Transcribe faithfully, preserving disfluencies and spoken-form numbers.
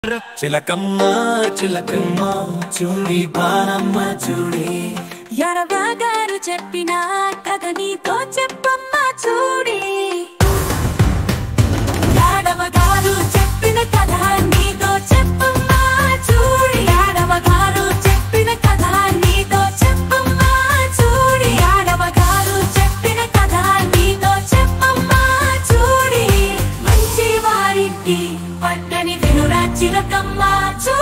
Chilakamma Chilakamma Choodi Baanamma Choodi Yaravagaru cheppina kada neeto cheppamma choodi Yaravagaru cheppina kada neeto cheppamma choodi Yaravagaru cheppina kada neeto cheppamma choodi Yaravagaru cheppina kada neeto cheppamma choodi Manchi varinti pattani vinura Chilakamma Choodi